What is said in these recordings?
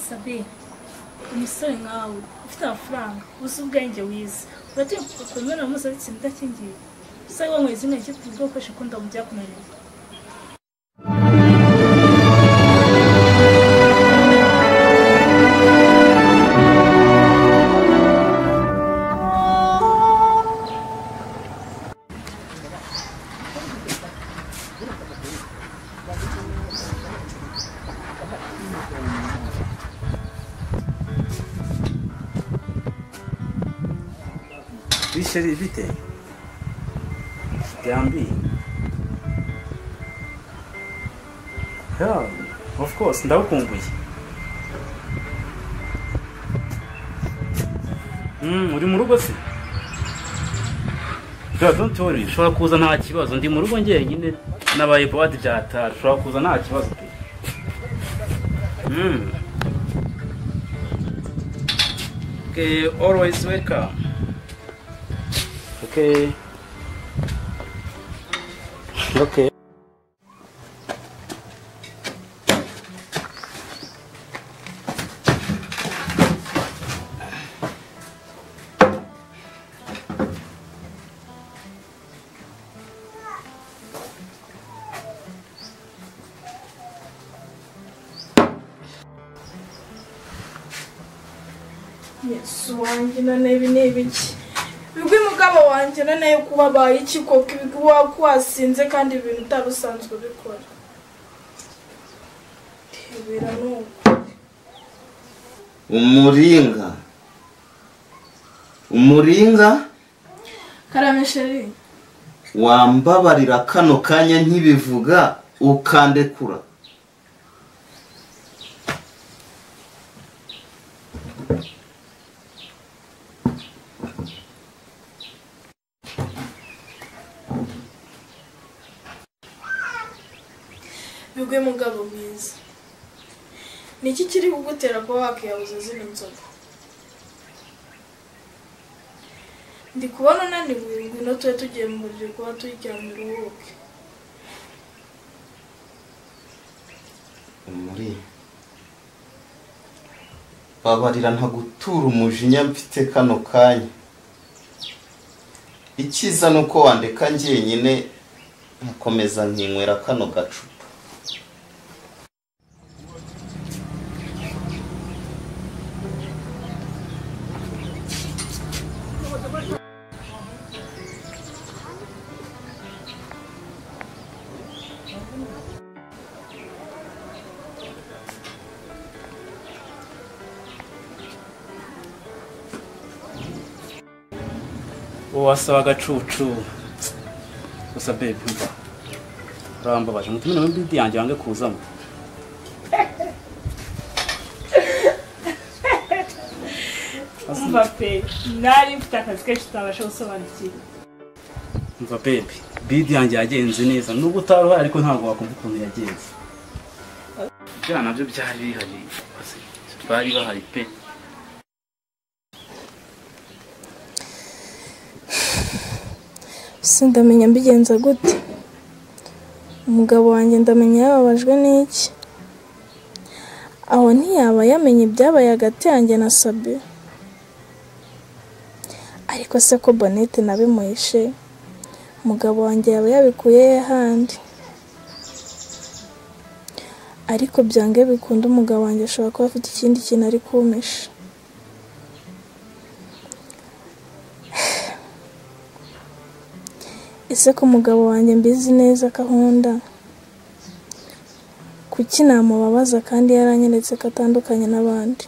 Sabe umusore nkawe ufite amafaranga uzi ubwenge wize uratinya kukomera musa bitsinda ndakingiye sai wa mwezi nake kubwo kwesha ko ndamujya kunanira Bisheri bite Gambi Yeah, of course ndabukumbuye uri mu rugo se Don't worry shobora kuza nta kibazo ndi mu rugo njyenyine nabaye board byata shobora kuza nta kibazo pe Okay, always welcome. Okay. Okay. Yes, wanjye none binebiki. Bigwi mugabo wanjye none yo kuba baye iki koko ibigwa kwasinze kandi ibintu utarusanzwe bikora. Tebera no. Umuringa Karamesheri wambabarira kano kanya nkibivuga ukandekura. Bigwi mugabo mwiza. Niki kiri kugutera ko wakiyabuza zino nzoga? Ndi kubona naniwe ngwino tuwe tugiye mu buryo kwa tuyiryamira uruhuke. Babarira ntagutura umujinya mfite kano kanya. Ikiza nuko wandeka njyenyine nkomeza nkinywera kano gacupa. Wasaba gacucu gusa babe mva rambabaje mutumene mu bidi yanjye wange kuzamo Umva pe nari mfite akazi kenshi tutabasha gusobanukira. mva babe bidi yanjye yagenze neza nubwo utaruha ariko ntabwo wakumva ukuntu yagenze bya nabyo byari bihari bari bahari pe Sindamenya mbigenza gute. Umugabo wanjye ndamenya yababajwe n'iki. Aho ntiyaba yamenye ibyabaye hagati yanjye na Sabe. Ariko se ko Bonete nabimuhishe. Umugabo wanjye yaba yabikuye handi. Ariko byange bikunda umugabo wanjye ashobora kuba afite ikindi kintu ari kumpisha. Ese ko umugabo wanjye mbizi neza kahunda kuki namubabaza kandi yaranyeretse ko atandukanye n'abandi.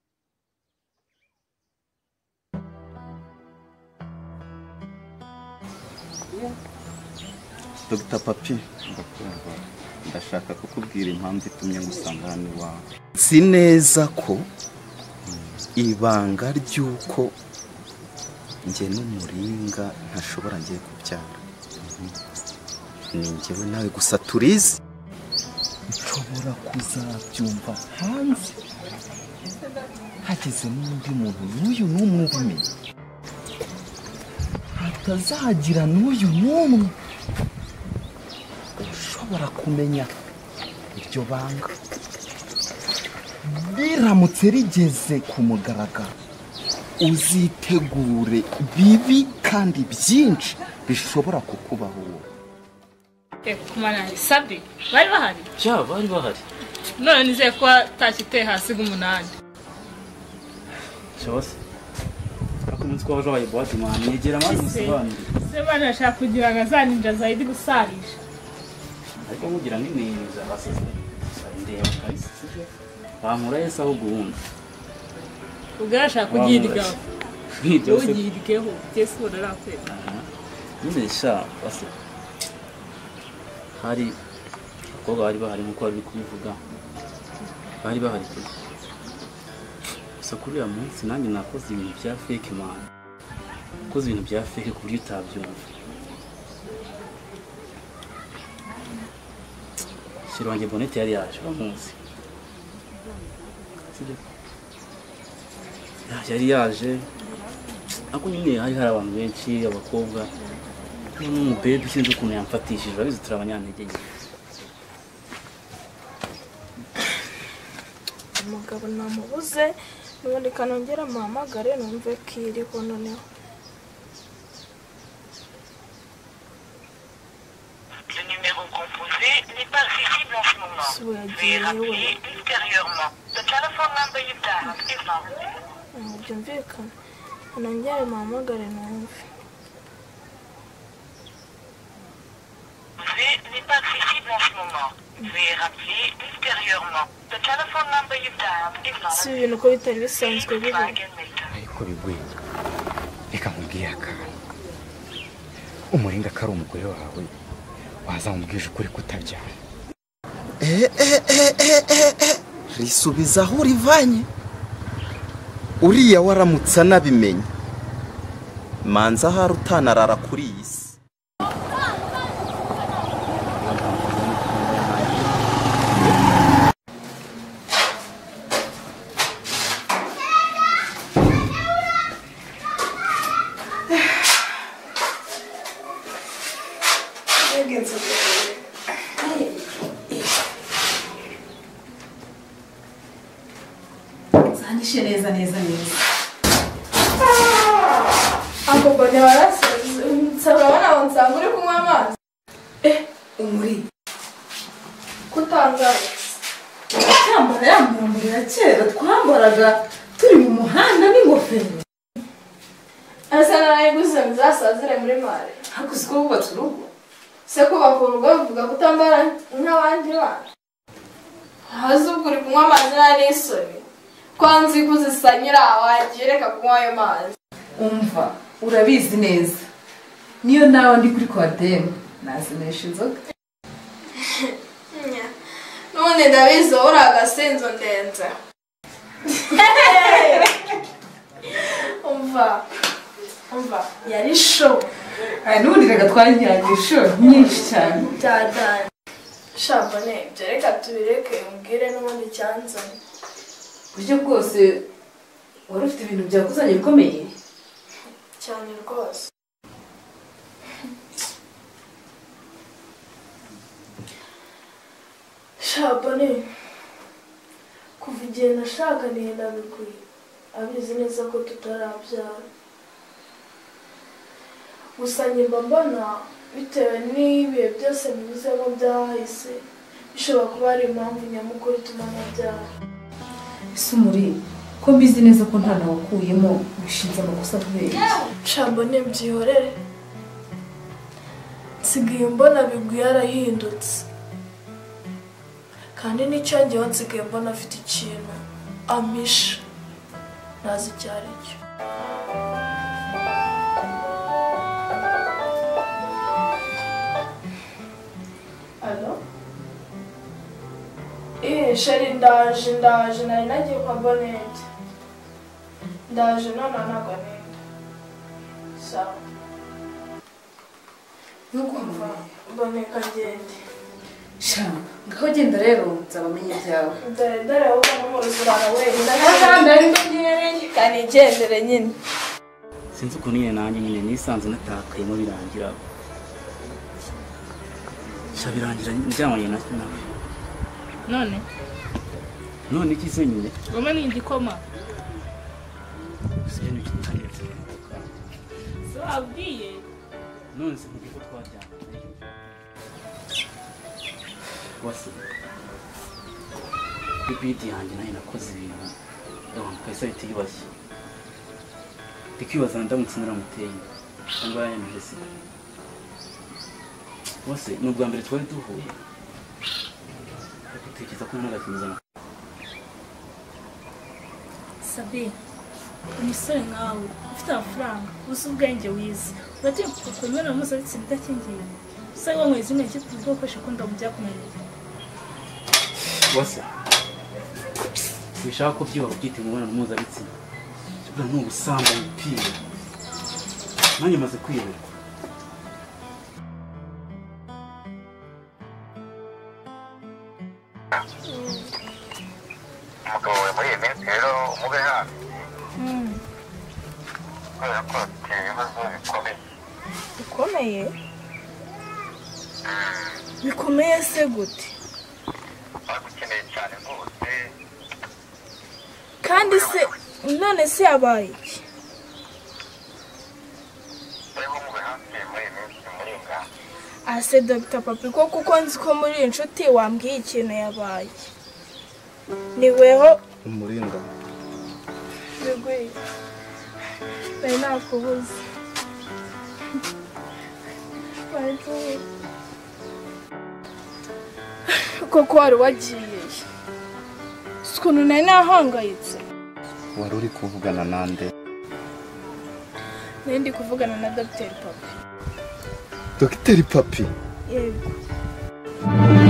Dr. Papi ndashaka kukubwira impamvu itumye ngusanga hano iwawe. Si neza ko ibanga ry'uko njye n'umuringa ntashobora ngiye kubyara. Ni njyewe nawe gusa turizi. Nshobora kuzabyumva hanze hageze n'undi muntu n'uyu n'umwe ubimenye. Hatazagira n'uyu n'umwe ushobora kumenya iryo banga. riramutse rigeze ku mugaragaro uzitegure bibi kandi byinshi bishobora kukubaho wowe. Kumana Sabi bari bahari bari bahari none nizeye ko atakiteye hasi g'umunani cyose akunze ko baje bayibwate mwana yegera amazi musobanire se bana ashaka kugira ngo azaninja zaidi gusarisha ariko mugira nk'imeza baseze ndeba kabisa bamura yesa aho guhunda ugarashaka kugira nk'ibyo se ugirikeho cyese urarakweza nyine sha base hari abakobwa bari bahari nk'uko bari kubivuga bari bahari gusa kuri uyu munsi nanjye nakoze ibintu bya fake man nakoze ibintu bya fake ku buryo utabyumva shiro wanjye bonete yari yaje uwo munsi yari yaje ariko nyine hari abantu benshi abakobwa n'umubebe sinzi ukuntu yamfatishije urabizi turi abanyantege nke umugabo namubuze n'ubundi kanongera muhamagare numve ko iriho noneho Le numéro composé n'est pas visible en ce moment. Veuillez rappeler ultérieurement. The telephone number you dialed is not visible. byumvikana kanongere muhamagare numve N'est pas visible en ce moment. Veuillez rappeler ultérieurement. The telephone number you dialed is not si ibintu ko bitari bisanzwe visible. biba Try again later. ariko bigwira reka nkubwire akantu umuringa ko ari umugore wawe wazamubwije ukuri kutabyara risubiza aho urivanye uriya waramutse anabimenye manza ahari utanarara kuri iyi si. Zanishe neza. ako bone warasaze urabona ngo nsanga uri kunywa amazi Umuri. kutangaza Cyambara yamburira kera twambaraga turi mu muhanda n'ingofero. asa narayiguze muzasazire muri mare Hakuzi ko bubatse urugo. se kubaka urugo bivuga kutambara nk'abandi bana hazi ubwo uri kunywa amazi nta n'isoni kwanzi kuzisanyira wagiye reka kunywa ayo mazi Umva, urabizi neza. Niyo nawe ndi kuri kwademu nazinesha inzoga. n'ubundi ndabizi wowe uri agasinzo ndenze umva yari show N'ubundi reka twajyanye inshuro nyinshi cyane. byadanye shabone ibyo reka tubireke umbwire n'ubundi cyanzanye Buryo bwose wari ufite ibintu byakuzanye bikomeye. cyane rwose shabone kuva igihe nashaganiye na Bigwi abizi neza ko tutarabyara gusa nyimba mbona bitewe n'ibihe byose bivuzemo byahise bishobora kuba ari impamvu nyamukuru ituma nabyara Ese Umuri, ko mbizi neza ko nta nawakuyemo bishinze amakosa kubera. shabone byihorere nsigaye mbona Bigwi yarahindutse kandi n'icyangeho nsigaye mbona afite ikintu ampisha ntazi icyo ari cyo alo sheri ndaje nari nagiye kwa bonete ndaje none ntabwo nenda sawa Nukumva. boneka ngende Sha, ngaho genda rero nzabamenye ibyawe. dore wowe n'umuruzurana wenyine kandi igendere nyine sinzi ukuntu nyine nanjye nyine nisanze natakayemo birangira birangira njyamanye nawe none none iki se nyine ngoma ni igikoma se ni kitaretse so abwiye none se mugiye ko twajya wase bibidi yanjye nayo nakoze ibintu pesa itiyubashye ndikibaza ndamutse naramuteye cyangwa yanyemeje se wase n'ubwa mbere twari duhuye gutekereza ko nagakinzana Sabi umusore nkawe ufite amafaranga uzi ubwenge wize uragiye kukwemera mpuzabitsina idakingiye usa wanyweza imwe cyitwa ubwoko ko ndamujya kunanira wase wishaka ko byiba byita imibonano mpuzabitsina cyubwa ni ubusambanyi pire nanjye maze kwiyemera umugabo we muri iyi minsi rero umube hafi kubera ko afite ibibazo bikomeye bikomeye se gute bagukeneye cyane rwose kandi se none se yabaye iki rero umube hafi muri iyi minsi muri ngaha ase Dr Papi ko kuko nzi ko muri inshuti wambwiye ikintu yabaye niweho umurinda bigwi nari nakubuze koko wari wagiye si ukuntu nari nahangayitse wari uri kuvugana nande nari ndi kuvugana na Dr Papi Dr Papi yego